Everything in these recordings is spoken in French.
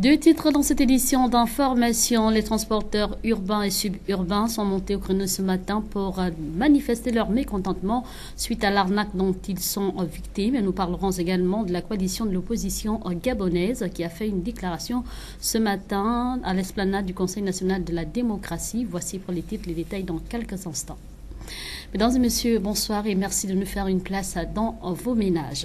Deux titres dans cette édition d'information. Les transporteurs urbains et suburbains sont montés au créneau ce matin pour manifester leur mécontentement suite à l'arnaque dont ils sont victimes. Et nous parlerons également de la coalition de l'opposition gabonaise qui a fait une déclaration ce matin à l'esplanade du Conseil national de la démocratie. Voici pour les titres les détails dans quelques instants. Mesdames et messieurs, bonsoir et merci de nous faire une place dans vos ménages.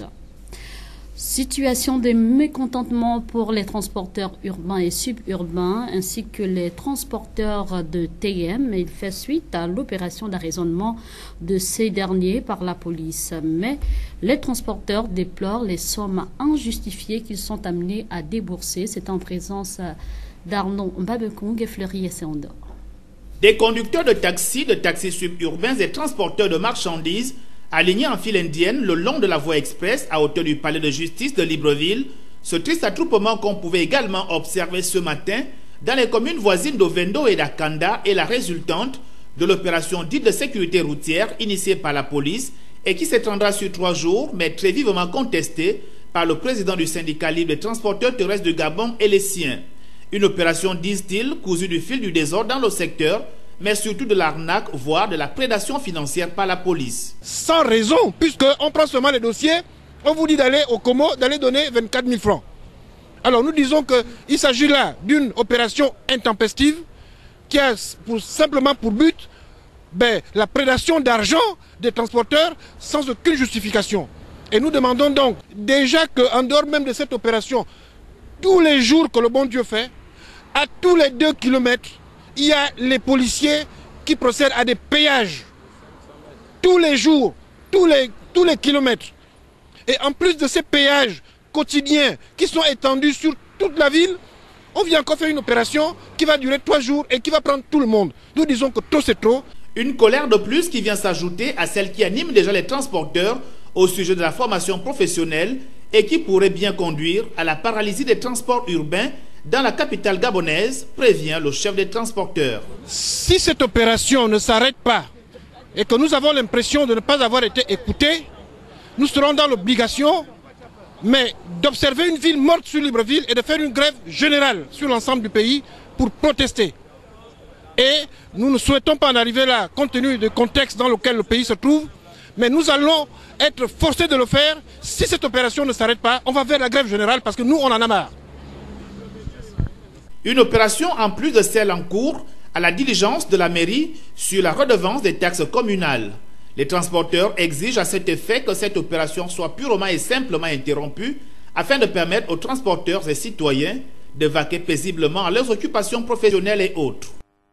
Situation de mécontentement pour les transporteurs urbains et suburbains ainsi que les transporteurs de TM. Il fait suite à l'opération d'arraisonnement de ces derniers par la police. Mais les transporteurs déplorent les sommes injustifiées qu'ils sont amenés à débourser. C'est en présence d'Arnaud Mbabekong et Fleury Esséondor. Des conducteurs de taxis suburbains et transporteurs de marchandises alignés en file indienne le long de la voie express à hauteur du palais de justice de Libreville, ce triste attroupement qu'on pouvait également observer ce matin dans les communes voisines d'Ovendo et d'Akanda est la résultante de l'opération dite de sécurité routière initiée par la police et qui s'étendra sur 3 jours mais très vivement contestée par le président du syndicat libre des transporteurs terrestres du Gabon et les siens. Une opération, disent-ils, cousue du fil du désordre dans le secteur, mais surtout de l'arnaque, voire de la prédation financière par la police. Sans raison, puisqu'on prend seulement les dossiers, on vous dit d'aller au Como, d'aller donner 24 000 francs. Alors nous disons qu'il s'agit là d'une opération intempestive qui a simplement pour but la prédation d'argent des transporteurs sans aucune justification. Et nous demandons donc déjà qu'en dehors même de cette opération, tous les jours que le bon Dieu fait, à tous les 2 kilomètres, il y a les policiers qui procèdent à des péages tous les jours, tous les kilomètres. Et en plus de ces péages quotidiens qui sont étendus sur toute la ville, on vient encore faire une opération qui va durer 3 jours et qui va prendre tout le monde. Nous disons que trop c'est trop. Une colère de plus qui vient s'ajouter à celle qui anime déjà les transporteurs au sujet de la formation professionnelle et qui pourrait bien conduire à la paralysie des transports urbains dans la capitale gabonaise, prévient le chef des transporteurs. Si cette opération ne s'arrête pas et que nous avons l'impression de ne pas avoir été écoutés, nous serons dans l'obligation d'observer une ville morte sur Libreville et de faire une grève générale sur l'ensemble du pays pour protester. Et nous ne souhaitons pas en arriver là, compte tenu du contexte dans lequel le pays se trouve, mais nous allons être forcés de le faire. Si cette opération ne s'arrête pas, on va vers la grève générale parce que nous, on en a marre. Une opération en plus de celle en cours à la diligence de la mairie sur la redevance des taxes communales. Les transporteurs exigent à cet effet que cette opération soit purement et simplement interrompue afin de permettre aux transporteurs et citoyens de vaquer paisiblement à leurs occupations professionnelles et autres.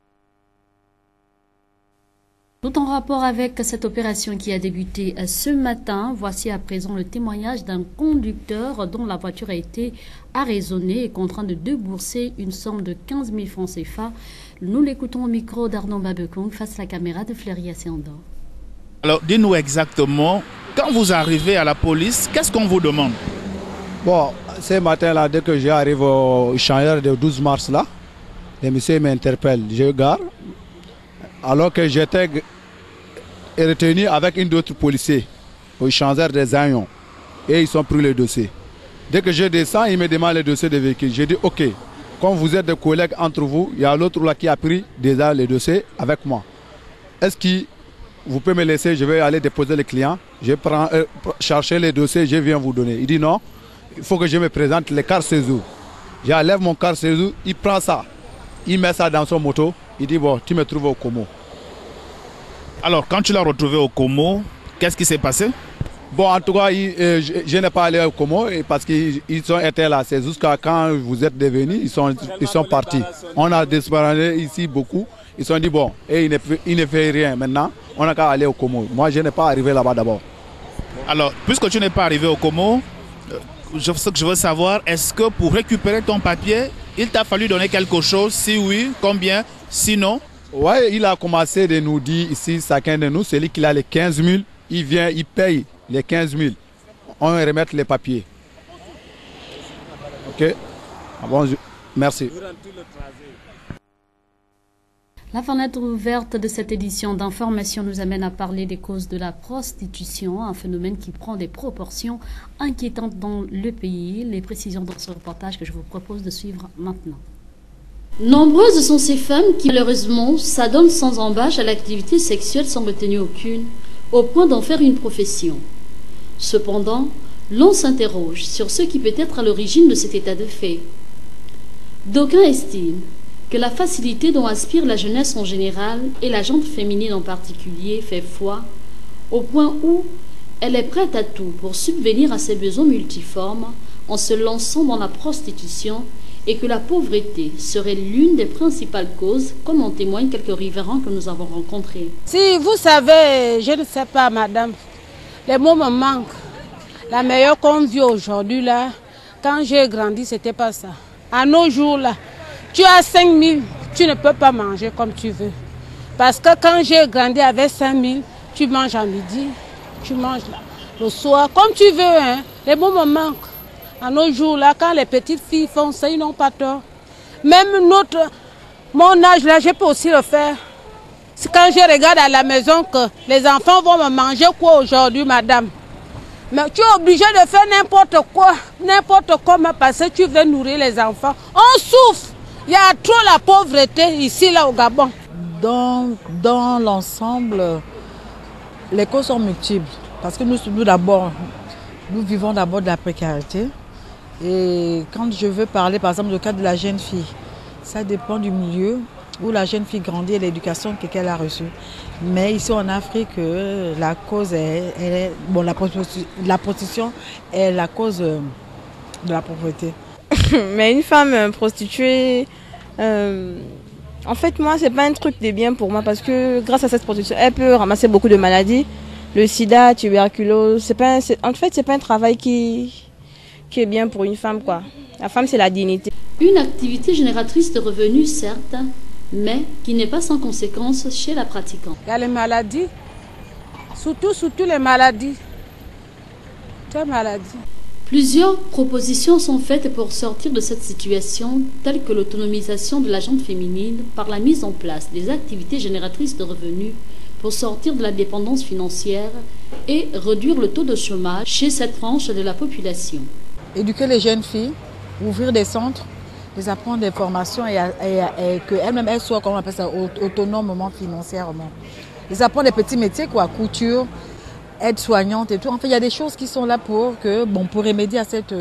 Tout en rapport avec cette opération qui a débuté ce matin, voici à présent le témoignage d'un conducteur dont la voiture a été arraisonnée et contraint de débourser une somme de 15 000 francs CFA. Nous l'écoutons au micro d'Arnaud Mbabekong face à la caméra de Fleury Esséondor. Alors, dis-nous exactement, quand vous arrivez à la police, qu'est-ce qu'on vous demande? Bon, ce matin-là, dès que j'arrive au échangeur de 12 mars, là, le monsieur m'interpelle, je gare, alors que j'étais retenu avec une autre policier au échangeur des Agnons. Et ils ont pris le dossier. Dès que je descends, ils me demandent le dossier de véhicule. J'ai dit, ok, comme vous êtes des collègues entre vous, il y a l'autre là qui a pris déjà le dossier avec moi. Est-ce que vous pouvez me laisser, je vais aller déposer le client, je prends, chercher les dossiers, je viens vous donner. Il dit non, il faut que je me présente les cartes séjour. J'enlève mon carte séjour, il prend ça, il met ça dans son moto, il dit bon, tu me trouves au Como. Alors, quand tu l'as retrouvé au Como, qu'est-ce qui s'est passé? Bon, en tout cas, je n'ai pas allé au Como parce qu'ils ont été là. C'est jusqu'à quand vous êtes devenus, ils sont partis. On a disparu ici beaucoup. Ils ont dit bon, et il ne fait rien maintenant. On n'a qu'à aller au Como. Moi, je n'ai pas arrivé là-bas d'abord. Alors, puisque tu n'es pas arrivé au Como, ce que je veux savoir, est-ce que pour récupérer ton papier, il t'a fallu donner quelque chose? Si oui, combien? Sinon? Oui, il a commencé de nous dire ici, chacun de nous, celui qui a les 15 000, il vient, il paye les 15 000. On remet les papiers. Ok? Ah bon, merci. La fenêtre ouverte de cette édition d'information nous amène à parler des causes de la prostitution, un phénomène qui prend des proportions inquiétantes dans le pays. Les précisions dans ce reportage que je vous propose de suivre maintenant. Nombreuses sont ces femmes qui malheureusement s'adonnent sans embâche à l'activité sexuelle sans retenue aucune, au point d'en faire une profession. Cependant, l'on s'interroge sur ce qui peut être à l'origine de cet état de fait. D'aucuns estiment que la facilité dont aspire la jeunesse en général et la gente féminine en particulier fait foi, au point où elle est prête à tout pour subvenir à ses besoins multiformes en se lançant dans la prostitution, et que la pauvreté serait l'une des principales causes, comme en témoignent quelques riverains que nous avons rencontrés. Si vous savez, je ne sais pas madame, les mots me manquent. La meilleure qu'on vit aujourd'hui là, quand j'ai grandi, c'était pas ça. À nos jours là, tu as 5 000, tu ne peux pas manger comme tu veux. Parce que quand j'ai grandi avec 5 000, tu manges à midi, tu manges là, le soir, comme tu veux. Hein. Les mots me manquent. À nos jours là, quand les petites filles font ça, ils n'ont pas tort. Même mon âge là, je peux aussi le faire. C'est quand je regarde à la maison que les enfants vont me manger quoi aujourd'hui, madame. Mais tu es obligé de faire n'importe quoi, n'importe comment, parce que tu veux nourrir les enfants. On souffre. Il y a trop la pauvreté ici, là, au Gabon. Dans l'ensemble, les causes sont multiples. Parce que nous vivons d'abord de la précarité. Et quand je veux parler, par exemple, du cas de la jeune fille, ça dépend du milieu où la jeune fille grandit et l'éducation qu'elle a reçue. Mais ici en Afrique, la cause la prostitution est la cause de la pauvreté. Mais une femme prostituée, en fait, moi, c'est pas un truc de bien pour moi parce que grâce à cette prostitution, elle peut ramasser beaucoup de maladies, le sida, tuberculose. En fait, c'est pas un travail qui est bien pour une femme, quoi. La femme, c'est la dignité. Une activité génératrice de revenus, certes, mais qui n'est pas sans conséquences chez la pratiquante. Il y a les maladies, surtout les maladies. Toutes maladies. Plusieurs propositions sont faites pour sortir de cette situation, telles que l'autonomisation de la gente féminine par la mise en place des activités génératrices de revenus pour sortir de la dépendance financière et réduire le taux de chômage chez cette frange de la population. Éduquer les jeunes filles, ouvrir des centres, les apprendre des formations et qu'elles-mêmes elles soient, comment on appelle ça, autonomement financièrement. Les apprendre des petits métiers, quoi, couture, aide-soignante et tout. En fait, il y a des choses qui sont là pour remédier à cette,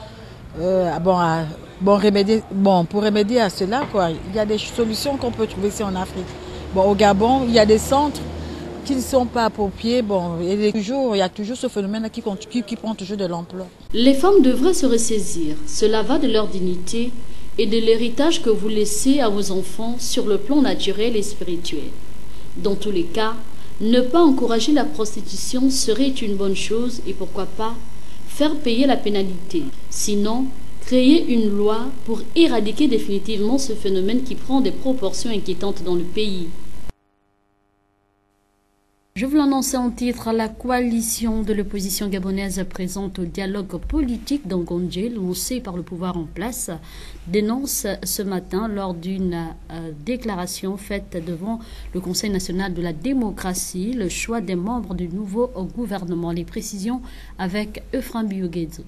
pour remédier à cela, quoi. Il y a des solutions qu'on peut trouver ici en Afrique. Au Gabon, il y a des centres qui ne sont pas appropriés. Il y a toujours ce phénomène qui prend toujours de l'ampleur. Les femmes devraient se ressaisir. Cela va de leur dignité et de l'héritage que vous laissez à vos enfants sur le plan naturel et spirituel. Dans tous les cas, ne pas encourager la prostitution serait une bonne chose et pourquoi pas faire payer la pénalité. Sinon, créer une loi pour éradiquer définitivement ce phénomène qui prend des proportions inquiétantes dans le pays. Je vous l'annonçais en titre, la coalition de l'opposition gabonaise présente au dialogue politique d'Angondje, lancé par le pouvoir en place, dénonce ce matin lors d'une déclaration faite devant le Conseil national de la démocratie le choix des membres du nouveau gouvernement. Les précisions avec Euphrem Bioguedzo.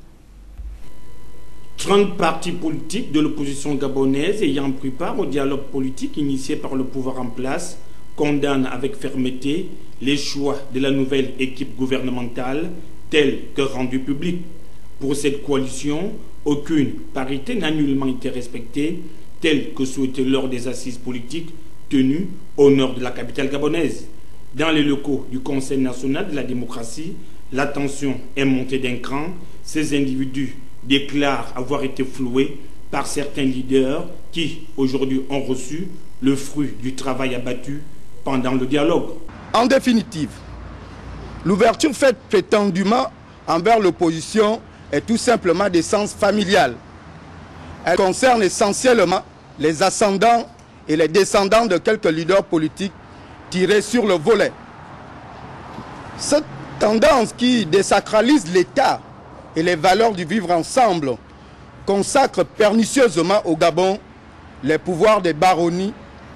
30 partis politiques de l'opposition gabonaise ayant pris part au dialogue politique initié par le pouvoir en place condamnent avec fermeté les choix de la nouvelle équipe gouvernementale tels que rendus publics. Pour cette coalition, aucune parité n'a nullement été respectée, telle que souhaitée lors des assises politiques tenues au nord de la capitale gabonaise. Dans les locaux du Conseil national de la démocratie, la tension est montée d'un cran. Ces individus déclarent avoir été floués par certains leaders qui, aujourd'hui, ont reçu le fruit du travail abattu pendant le dialogue. En définitive, l'ouverture faite prétendument envers l'opposition est tout simplement d'essence familiale. Elle concerne essentiellement les ascendants et les descendants de quelques leaders politiques tirés sur le volet. Cette tendance qui désacralise l'État et les valeurs du vivre ensemble consacre pernicieusement au Gabon les pouvoirs des baronnies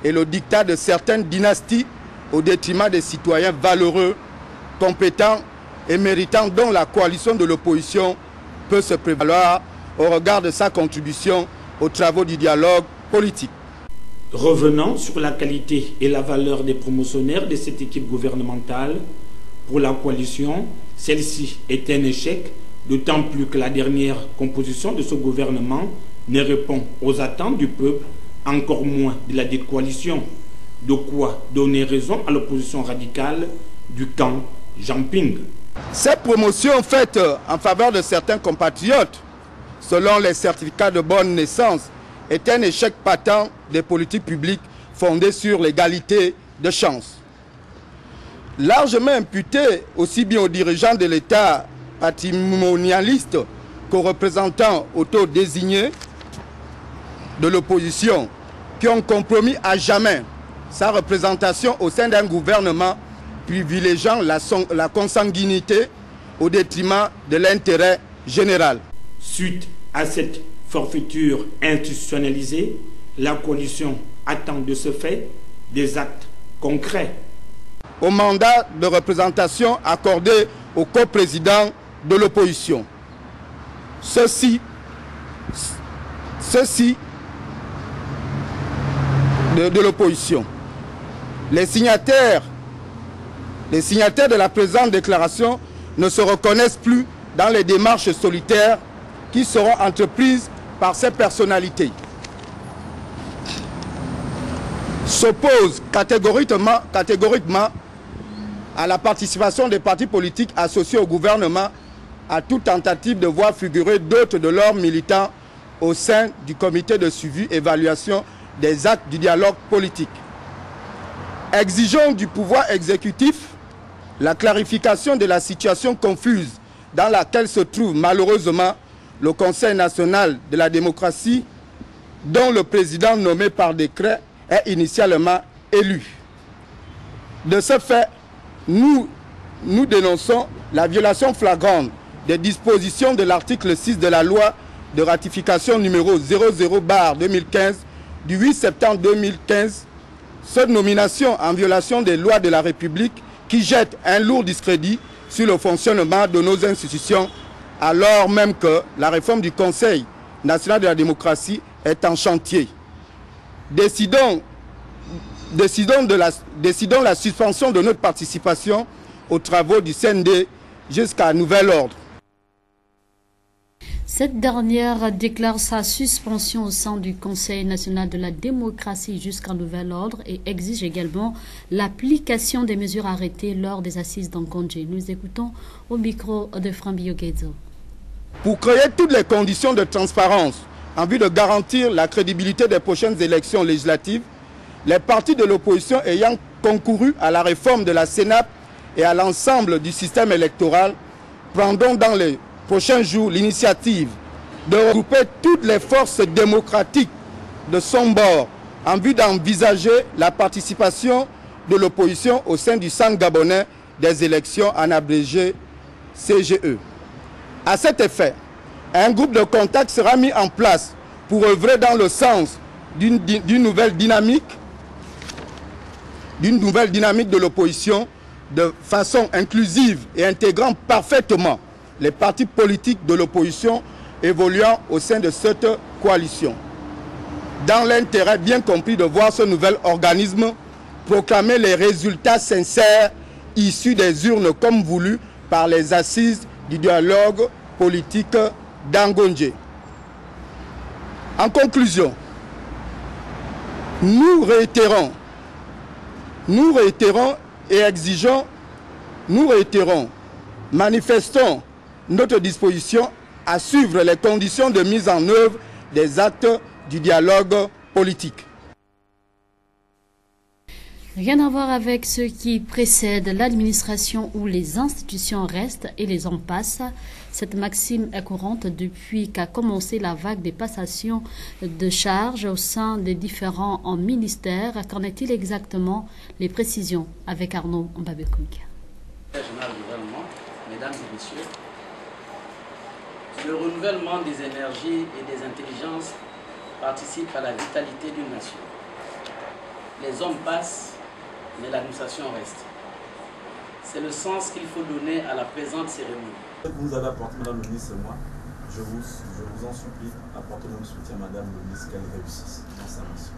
et le diktat de certaines dynasties au détriment des citoyens valeureux, compétents et méritants dont la coalition de l'opposition peut se prévaloir au regard de sa contribution aux travaux du dialogue politique. Revenant sur la qualité et la valeur des promotionnaires de cette équipe gouvernementale, pour la coalition, celle-ci est un échec, d'autant plus que la dernière composition de ce gouvernement ne répond aux attentes du peuple, encore moins de la dite coalition. De quoi donner raison à l'opposition radicale du camp Jean-Ping. Cette promotion faite en faveur de certains compatriotes, selon les certificats de bonne naissance, est un échec patent des politiques publiques fondées sur l'égalité de chance. Largement imputé aussi bien aux dirigeants de l'État patrimonialistes qu'aux représentants auto-désignés de l'opposition qui ont compromis à jamais sa représentation au sein d'un gouvernement privilégiant la consanguinité au détriment de l'intérêt général. Suite à cette forfaiture institutionnalisée, la coalition attend de ce fait des actes concrets. Au mandat de représentation accordé au coprésident de l'opposition. Ceci de l'opposition. Les signataires de la présente déclaration ne se reconnaissent plus dans les démarches solitaires qui seront entreprises par ces personnalités. S'opposent catégoriquement à la participation des partis politiques associés au gouvernement à toute tentative de voir figurer d'autres de leurs militants au sein du comité de suivi et évaluation des actes du dialogue politique. Exigeons du pouvoir exécutif la clarification de la situation confuse dans laquelle se trouve malheureusement le Conseil national de la démocratie, dont le président nommé par décret est initialement élu. De ce fait, nous dénonçons la violation flagrante des dispositions de l'article 6 de la loi de ratification numéro 00/2015 du 8 septembre 2015, cette nomination en violation des lois de la République qui jette un lourd discrédit sur le fonctionnement de nos institutions, alors même que la réforme du Conseil national de la démocratie est en chantier. Décidons la suspension de notre participation aux travaux du CND jusqu'à nouvel ordre. Cette dernière déclare sa suspension au sein du Conseil national de la démocratie jusqu'à nouvel ordre et exige également l'application des mesures arrêtées lors des assises d'Angondje. Nous écoutons au micro de Frambio Guedzo. Pour créer toutes les conditions de transparence en vue de garantir la crédibilité des prochaines élections législatives, les partis de l'opposition ayant concouru à la réforme de la Sénat et à l'ensemble du système électoral prendront dans les prochains jours l'initiative de regrouper toutes les forces démocratiques de son bord en vue d'envisager la participation de l'opposition au sein du Centre gabonais des élections en abrégé CGE. À cet effet, un groupe de contact sera mis en place pour œuvrer dans le sens d'une nouvelle dynamique de l'opposition de façon inclusive et intégrant parfaitement les partis politiques de l'opposition évoluant au sein de cette coalition. Dans l'intérêt bien compris de voir ce nouvel organisme proclamer les résultats sincères issus des urnes comme voulu par les assises du dialogue politique d'Angondje. En conclusion, nous réitérons et exigeons, manifestons notre disposition à suivre les conditions de mise en œuvre des actes du dialogue politique. Rien à voir avec ce qui précède l'administration où les institutions restent et les hommes passent. Cette maxime est courante depuis qu'a commencé la vague des passations de charges au sein des différents ministères. Qu'en est-il exactement? Les précisions avec Arnaud Mbabekouk. Mesdames et messieurs, le renouvellement des énergies et des intelligences participe à la vitalité d'une nation. les hommes passent, mais l'administration reste. C'est le sens qu'il faut donner à la présente cérémonie. Vous avez apporté, Madame le ministre, moi, je vous en supplie, apportez mon soutien, Madame le ministre, qu'elle réussisse dans sa mission.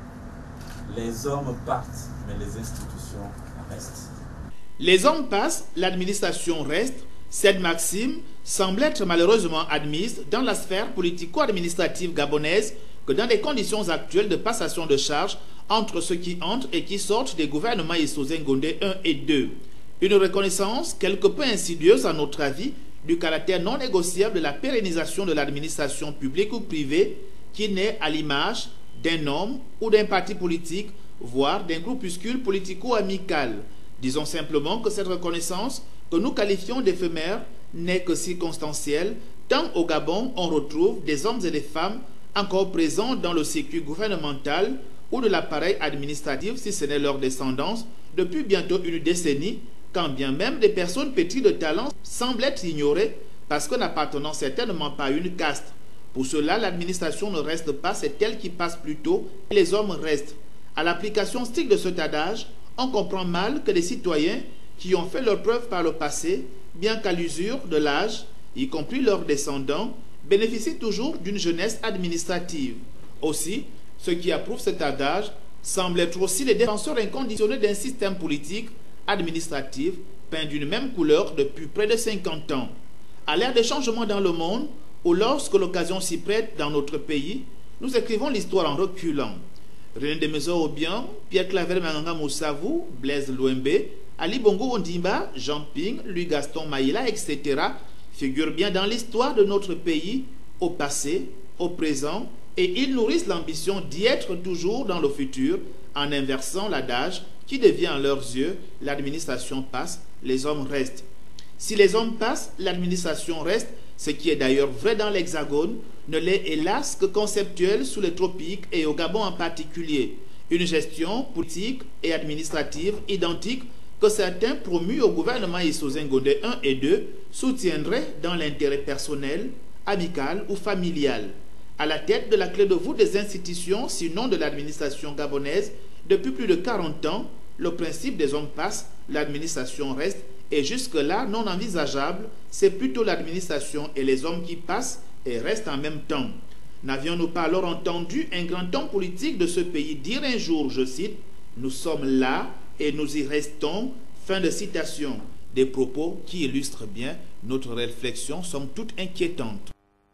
Les hommes partent, mais les institutions restent. Les hommes passent, l'administration reste. Cette maxime semble être malheureusement admise dans la sphère politico-administrative gabonaise que dans les conditions actuelles de passation de charges entre ceux qui entrent et qui sortent des gouvernements Issozen Gondé 1 et 2. Une reconnaissance quelque peu insidieuse à notre avis du caractère non négociable de la pérennisation de l'administration publique ou privée qui naît à l'image d'un homme ou d'un parti politique, voire d'un groupuscule politico-amical. Disons simplement que cette reconnaissance, que nous qualifions d'éphémère, n'est que circonstancielle, tant au Gabon on retrouve des hommes et des femmes encore présents dans le circuit gouvernemental ou de l'appareil administratif, si ce n'est leur descendance, depuis bientôt une décennie, quand bien même des personnes pétries de talent semblent être ignorées parce que n'appartenant certainement pas à une caste. Pour cela, l'administration ne reste pas, c'est elle qui passe plutôt, et les hommes restent. À l'application stricte de cet adage, on comprend mal que les citoyens qui ont fait leur preuve par le passé, bien qu'à l'usure de l'âge, y compris leurs descendants, bénéficient toujours d'une jeunesse administrative. Aussi, ceux qui approuvent cet adage semblent être aussi les défenseurs inconditionnés d'un système politique, administratif, peint d'une même couleur depuis près de 50 ans. À l'ère des changements dans le monde, ou lorsque l'occasion s'y prête dans notre pays, nous écrivons l'histoire en reculant. René Desmaisons Obiang, Pierre Claver Manganga Moussavou, Blaise Louembe, Ali Bongo Ondimba, Jean Ping, Louis Gaston Maïla, etc. figurent bien dans l'histoire de notre pays, au passé, au présent, et ils nourrissent l'ambition d'y être toujours dans le futur, en inversant l'adage qui devient à leurs yeux « l'administration passe, les hommes restent ». Si les hommes passent, l'administration reste, ce qui est d'ailleurs vrai dans l'Hexagone, ne l'est hélas que conceptuel sous les tropiques et au Gabon en particulier. Une gestion politique et administrative identique que certains promus au gouvernement Issozen Gondé 1 et 2 soutiendraient dans l'intérêt personnel, amical ou familial. À la tête de la clé de voûte des institutions, sinon de l'administration gabonaise, depuis plus de 40 ans, le principe des hommes passe, l'administration reste, et jusque-là non envisageable, c'est plutôt l'administration et les hommes qui passent et restent en même temps. N'avions-nous pas alors entendu un grand homme politique de ce pays dire un jour, je cite, « Nous sommes là et nous y restons », fin de citation, des propos qui illustrent bien notre réflexion, somme toute inquiétante.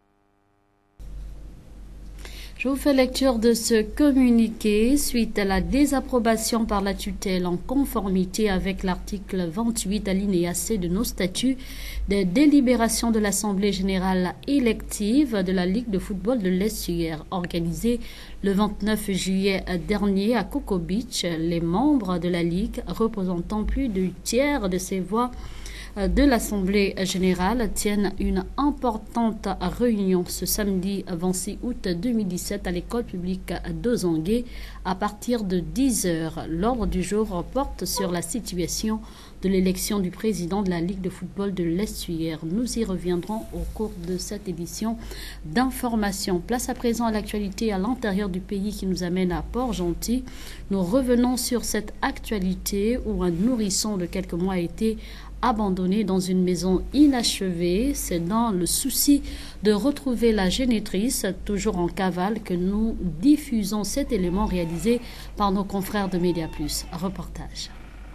Je vous fais lecture de ce communiqué suite à la désapprobation par la tutelle en conformité avec l'article 28 alinéa C de nos statuts des délibérations de l'Assemblée générale élective de la Ligue de football de l'Estuaire organisée le 29 juillet dernier à Coco Beach. Les membres de la Ligue représentant plus du tiers de ces voix de l'Assemblée générale tiennent une importante réunion ce samedi 26 août 2017 à l'école publique de Zongué à partir de 10h. L'ordre du jour porte sur la situation de l'élection du président de la Ligue de football de l'Estuaire. Nous y reviendrons au cours de cette édition d'information. Place à présent à l'actualité à l'intérieur du pays qui nous amène à Port-Gentil. Nous revenons sur cette actualité où un nourrisson de quelques mois a été abandonné dans une maison inachevée. C'est dans le souci de retrouver la génitrice, toujours en cavale, que nous diffusons cet élément réalisé par nos confrères de Média Plus. Reportage.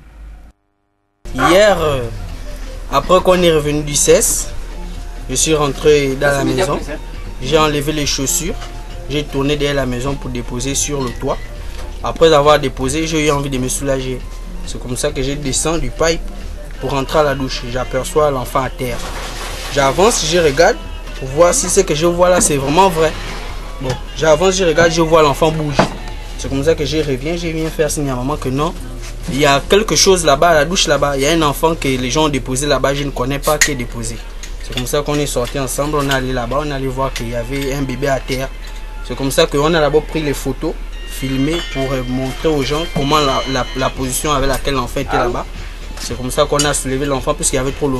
Hier, après qu'on est revenu du CES, je suis rentré dans la maison, j'ai enlevé les chaussures, j'ai tourné derrière la maison pour déposer sur le toit. Après avoir déposé, j'ai eu envie de me soulager. C'est comme ça que j'ai descendu du pipe pour rentrer à la douche. J'aperçois l'enfant à terre. J'avance, je regarde pour voir si ce que je vois là c'est vraiment vrai. Bon, j'avance, je regarde, je vois l'enfant bouge. C'est comme ça que je reviens, je viens faire signe à maman que non. Il y a quelque chose là-bas, à la douche là-bas. Il y a un enfant que les gens ont déposé là-bas, je ne connais pas qui est déposé. C'est comme ça qu'on est sorti ensemble, on est allé là-bas, on est allé voir qu'il y avait un bébé à terre. C'est comme ça qu'on a d'abord pris les photos, filmé pour montrer aux gens comment la position avec laquelle l'enfant était là-bas. C'est comme ça qu'on a soulevé l'enfant puisqu'il y avait trop le vent.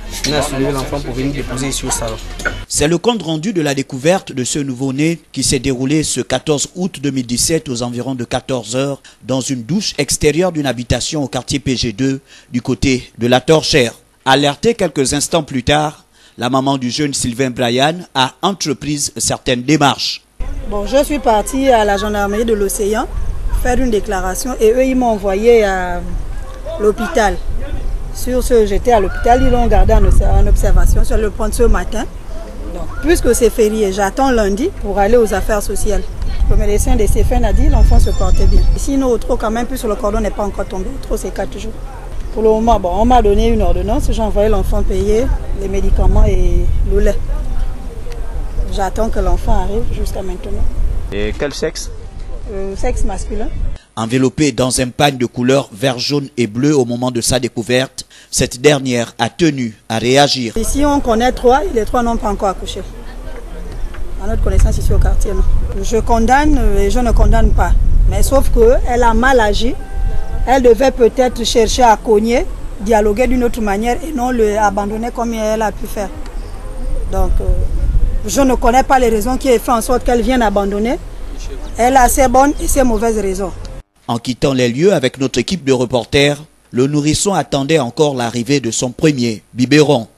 On a soulevé l'enfant pour venir déposer ici au salon. C'est le compte rendu de la découverte de ce nouveau-né qui s'est déroulé ce 14 août 2017 aux environs de 14 h dans une douche extérieure d'une habitation au quartier PG2 du côté de la Torchère. Alertée quelques instants plus tard, la maman du jeune Sylvain Brian a entrepris certaines démarches. Bon, je suis partie à la gendarmerie de l'Océan faire une déclaration et eux ils m'ont envoyé à l'hôpital. Sur ce, j'étais à l'hôpital, ils l'ont gardé en observation, je vais le prendre ce matin. Donc, puisque c'est férié, j'attends lundi pour aller aux affaires sociales. Le médecin de CFN a dit l'enfant se portait bien. Sinon, au trop quand même, puisque le cordon n'est pas encore tombé, au trop c'est 4 jours. Pour le moment, bon, on m'a donné une ordonnance, j'ai envoyé l'enfant payer les médicaments et le lait. J'attends que l'enfant arrive jusqu'à maintenant. Et quel sexe? Sexe masculin. Enveloppée dans un pagne de couleur vert, jaune et bleu au moment de sa découverte, cette dernière a tenu à réagir. Ici, on connaît 3 et les 3 n'ont pas encore accouché. À notre connaissance ici au quartier, non. Je condamne et je ne condamne pas. Mais sauf qu'elle a mal agi. Elle devait peut-être chercher à cogner, dialoguer d'une autre manière et non le abandonner comme elle a pu faire. Donc, je ne connais pas les raisons qui ont fait en sorte qu'elle vienne abandonner. Elle a ses bonnes et ses mauvaises raisons. En quittant les lieux avec notre équipe de reporters, le nourrisson attendait encore l'arrivée de son premier biberon.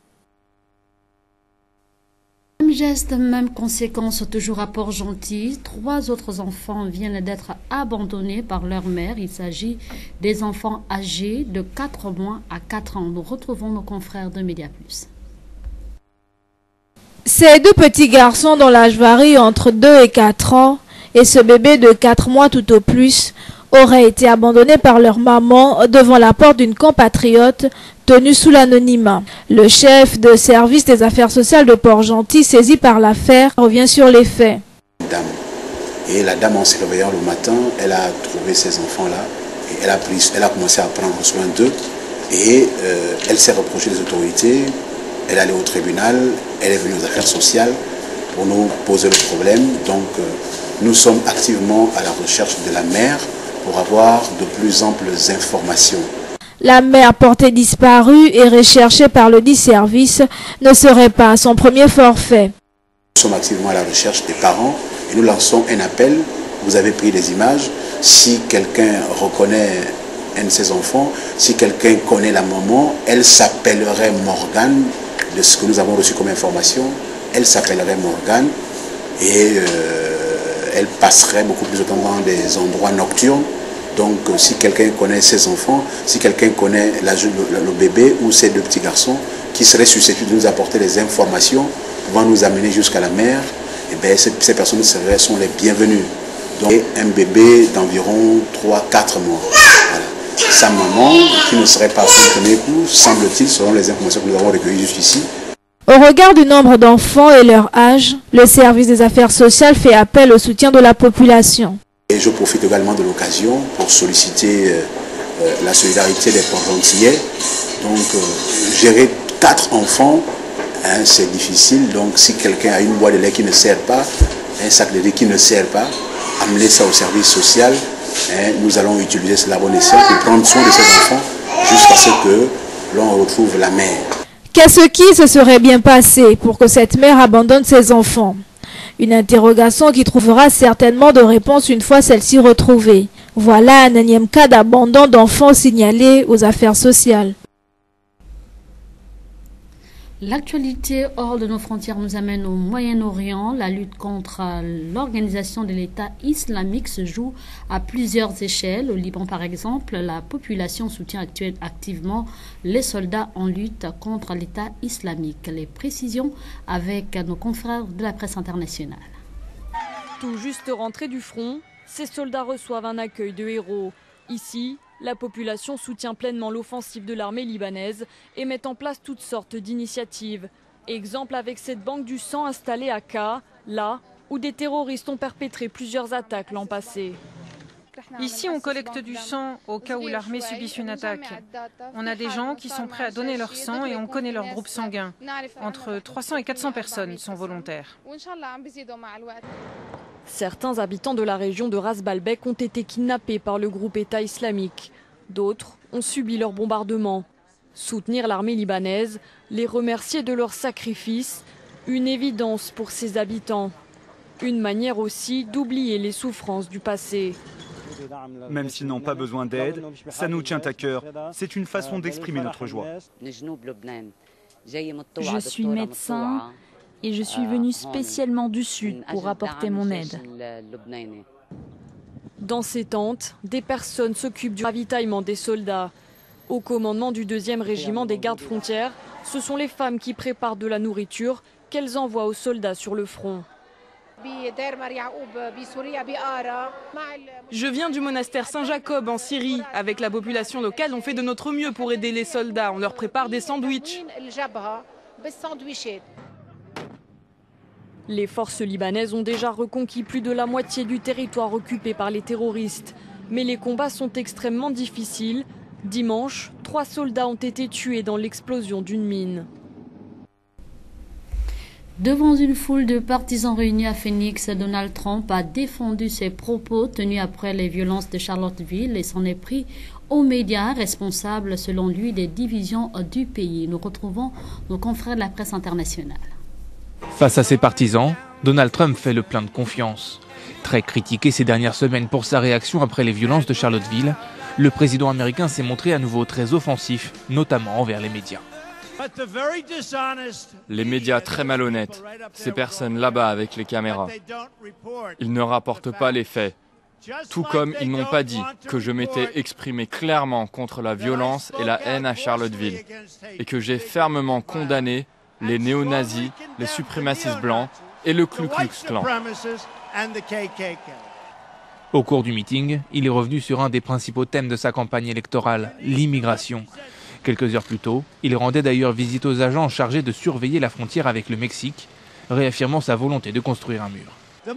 Même geste, même conséquence, toujours à Port-Gentil. 3 autres enfants viennent d'être abandonnés par leur mère. Il s'agit des enfants âgés de 4 mois à 4 ans. Nous retrouvons nos confrères de Média Plus. Ces 2 petits garçons dont l'âge varie entre 2 et 4 ans et ce bébé de 4 mois tout au plus auraient été abandonnés par leur maman devant la porte d'une compatriote tenue sous l'anonymat. Le chef de service des affaires sociales de Port-Gentil, saisi par l'affaire, revient sur les faits. Et la dame, en se réveillant le matin, elle a trouvé ces enfants-là et elle a commencé à prendre soin d'eux et elle s'est reprochée des autorités. Elle est allée au tribunal, elle est venue aux affaires sociales pour nous poser le problème. Donc nous sommes activement à la recherche de la mère pour avoir de plus amples informations. La mère portée disparue et recherchée par le dit service ne serait pas son premier forfait. Nous sommes activement à la recherche des parents et nous lançons un appel. Vous avez pris des images. Si quelqu'un reconnaît un de ses enfants, si quelqu'un connaît la maman, elle s'appellerait Morgane. De ce que nous avons reçu comme information, elle s'appellerait Morgane et elle passerait beaucoup plus de temps dans des endroits nocturnes. Donc si quelqu'un connaît ses enfants, si quelqu'un connaît le bébé ou ces 2 petits garçons qui seraient susceptibles de nous apporter des informations pouvant nous amener jusqu'à la mère, et bien ces personnes sont les bienvenues. Donc un bébé d'environ 3-4 mois. Voilà. Sa maman, qui ne serait pas son premier coup, semble-t-il, selon les informations que nous avons recueillies jusqu'ici. Au regard du nombre d'enfants et leur âge, le service des affaires sociales fait appel au soutien de la population. Et je profite également de l'occasion pour solliciter la solidarité des Port-Gentillais. Donc, gérer 4 enfants, hein, c'est difficile. Donc, si quelqu'un a une boîte de lait qui ne sert pas, un sac de lait qui ne sert pas, amener ça au service social. Hein, nous allons utiliser cela à bon escient pour prendre soin de ces enfants jusqu'à ce que l'on retrouve la mère. Qu'est-ce qui se serait bien passé pour que cette mère abandonne ses enfants? Une interrogation qui trouvera certainement de réponse une fois celle-ci retrouvée. Voilà un énième cas d'abandon d'enfants signalé aux affaires sociales. L'actualité hors de nos frontières nous amène au Moyen-Orient. La lutte contre l'organisation de l'État islamique se joue à plusieurs échelles. Au Liban, par exemple, la population soutient activement les soldats en lutte contre l'État islamique. Les précisions avec nos confrères de la presse internationale. Tout juste rentrés du front, ces soldats reçoivent un accueil de héros. Ici, la population soutient pleinement l'offensive de l'armée libanaise et met en place toutes sortes d'initiatives. Exemple avec cette banque du sang installée à Ka, là où des terroristes ont perpétré plusieurs attaques l'an passé. Ici, on collecte du sang au cas où l'armée subisse une attaque. On a des gens qui sont prêts à donner leur sang et on connaît leur groupe sanguin. Entre 300 et 400 personnes sont volontaires. Certains habitants de la région de Ras Balbek ont été kidnappés par le groupe État islamique. D'autres ont subi leur bombardement. Soutenir l'armée libanaise, les remercier de leur sacrifice, une évidence pour ses habitants. Une manière aussi d'oublier les souffrances du passé. Même s'ils n'ont pas besoin d'aide, ça nous tient à cœur. C'est une façon d'exprimer notre joie. Je suis médecin et je suis venu spécialement du Sud pour apporter mon aide. Dans ces tentes, des personnes s'occupent du ravitaillement des soldats. Au commandement du 2e régiment des gardes frontières, ce sont les femmes qui préparent de la nourriture qu'elles envoient aux soldats sur le front. Je viens du monastère Saint-Jacob en Syrie. Avec la population locale, on fait de notre mieux pour aider les soldats. On leur prépare des sandwichs. Les forces libanaises ont déjà reconquis plus de la moitié du territoire occupé par les terroristes. Mais les combats sont extrêmement difficiles. Dimanche, 3 soldats ont été tués dans l'explosion d'une mine. Devant une foule de partisans réunis à Phoenix, Donald Trump a défendu ses propos tenus après les violences de Charlottesville et s'en est pris aux médias responsables, selon lui, des divisions du pays. Nous retrouvons nos confrères de la presse internationale. Face à ses partisans, Donald Trump fait le plein de confiance. Très critiqué ces dernières semaines pour sa réaction après les violences de Charlottesville, le président américain s'est montré à nouveau très offensif, notamment envers les médias. Les médias très malhonnêtes, ces personnes là-bas avec les caméras, ils ne rapportent pas les faits. Tout comme ils n'ont pas dit que je m'étais exprimé clairement contre la violence et la haine à Charlottesville et que j'ai fermement condamné les néo-nazis, les suprémacistes blancs et le Ku Klux Klan. Au cours du meeting, il est revenu sur un des principaux thèmes de sa campagne électorale, l'immigration. Quelques heures plus tôt, il rendait d'ailleurs visite aux agents chargés de surveiller la frontière avec le Mexique, réaffirmant sa volonté de construire un mur.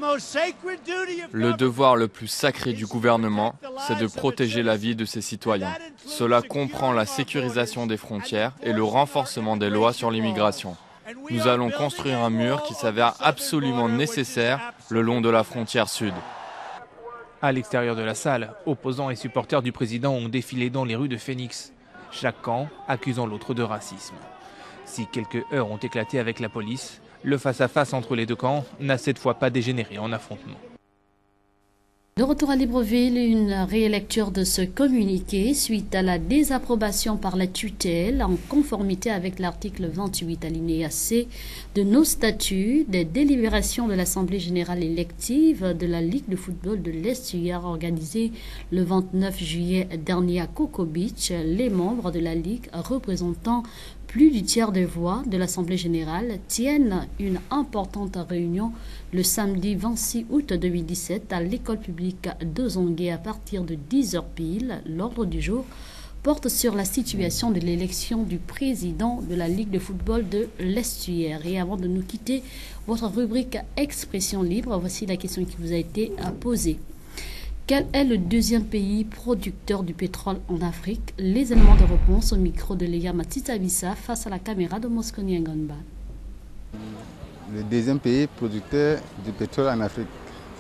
Le devoir le plus sacré du gouvernement, c'est de protéger la vie de ses citoyens. Cela comprend la sécurisation des frontières et le renforcement des lois sur l'immigration. Nous allons construire un mur qui s'avère absolument nécessaire le long de la frontière sud. À l'extérieur de la salle, opposants et supporters du président ont défilé dans les rues de Phoenix, chaque camp accusant l'autre de racisme. Si quelques heurts ont éclaté avec la police, le face-à-face entre les deux camps n'a cette fois pas dégénéré en affrontement. De retour à Libreville, une rélecture de ce communiqué suite à la désapprobation par la tutelle en conformité avec l'article 28 alinéa C de nos statuts des délibérations de l'Assemblée générale élective de la Ligue de football de l'Estuaire organisée le 29 juillet dernier à Coco Beach. Les membres de la Ligue représentant plus du tiers des voix de l'Assemblée générale tiennent une importante réunion le samedi 26 août 2017 à l'école publique de Zongué à partir de 10h pile. L'ordre du jour porte sur la situation de l'élection du président de la Ligue de football de l'Estuaire. Et avant de nous quitter, votre rubrique Expression libre, voici la question qui vous a été posée. Quel est le deuxième pays producteur du pétrole en Afrique? Les éléments de réponse au micro de Léa Matita-Vissa face à la caméra de Mosconi Ngonba. Le deuxième pays producteur du pétrole en Afrique,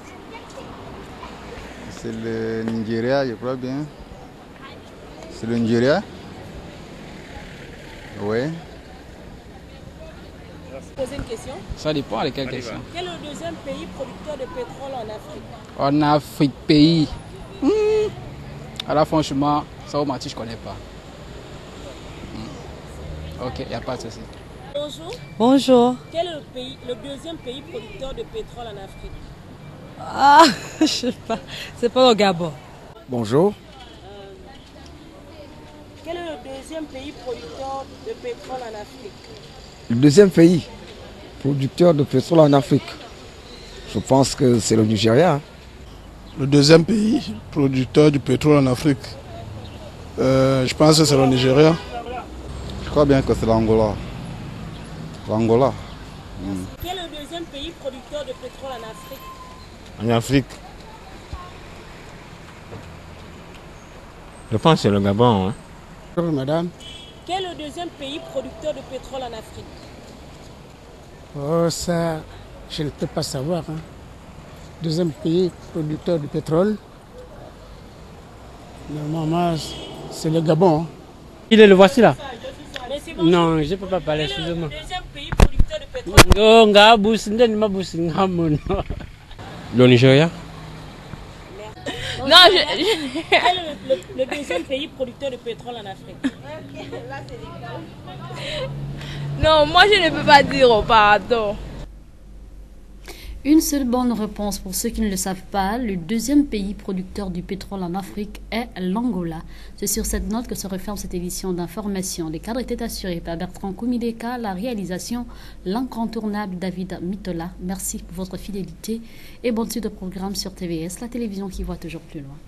c'est le Nigeria, je crois bien. C'est le Nigeria? Oui. Poser une question? Ça dépend de quelle question. Quel est le deuxième pays producteur de pétrole en Afrique? En Afrique, pays. Alors franchement, ça au mati, je ne connais pas. Ok, il n'y a pas de souci. Bonjour. Bonjour. Quel est le deuxième pays producteur de pétrole en Afrique? Ah, je ne sais pas. C'est pas le Gabon. Bonjour. Quel est le deuxième pays producteur de pétrole en Afrique? Le deuxième pays producteur de pétrole en Afrique, je pense que c'est le Nigeria. Le deuxième pays producteur du pétrole en Afrique, je pense que c'est le Nigeria. Je crois bien que c'est l'Angola. L'Angola. Quel est le deuxième pays producteur de pétrole en Afrique? En Afrique. Je pense que c'est le Gabon. Bonjour madame. Quel est le deuxième pays producteur de pétrole en Afrique? Oh, ça, je ne peux pas savoir. Deuxième pays producteur de pétrole, normalement, c'est le Gabon. Il est le voici là. Non, je ne peux pas parler, excusez-moi. Deuxième pays producteur de pétrole. Le Nigeria. Non, quel est le deuxième pays producteur de pétrole en Afrique? Non, moi je ne peux pas dire, oh, pardon. Une seule bonne réponse pour ceux qui ne le savent pas. Le deuxième pays producteur du pétrole en Afrique est l'Angola. C'est sur cette note que se referme cette édition d'information. Les cadres étaient assurés par Bertrand Koumideka, la réalisation, l'incontournable David Mitola. Merci pour votre fidélité et bonne suite de programme sur TVS, la télévision qui voit toujours plus loin.